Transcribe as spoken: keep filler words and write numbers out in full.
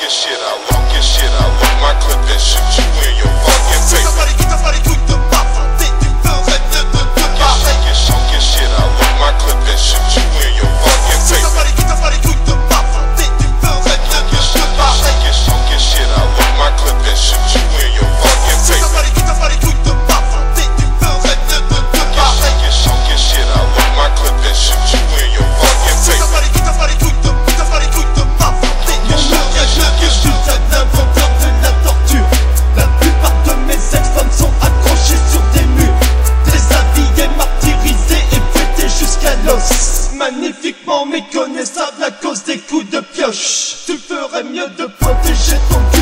your shit, I lock your shit, I load my clip and shoot you in your fucking face. T'as pas les couilles, t'as pas les couilles de m'affronter, tu ferais mieux de te barrer. Shock your shit, I load my clip and shoot you in your fucking face. T'as pas les couilles, t'as pas les couilles de m'affronter, tu ferais mieux de te barrer. Shock your shit, I load my clip and shoot you in your fucking face. T'as pas les couilles, t'as pas les couilles de m'affronter, tu ferais mieux de te barrer. Shock your shit, I load my clip and shoot you in your fucking face. T'as pas les couilles, t'as pas les couilles de, t'as pas les couilles de m'affronter. Mon nom vient de je suis un inventeur de la torture. La plupart de mes ex-femmes sont accrochées sur des murs, déshabillées, martyrisées et fêtées jusqu'à l'os. Magnifiquement méconnaissable à cause des coups de pioche. Tu ferais mieux de protéger ton cul.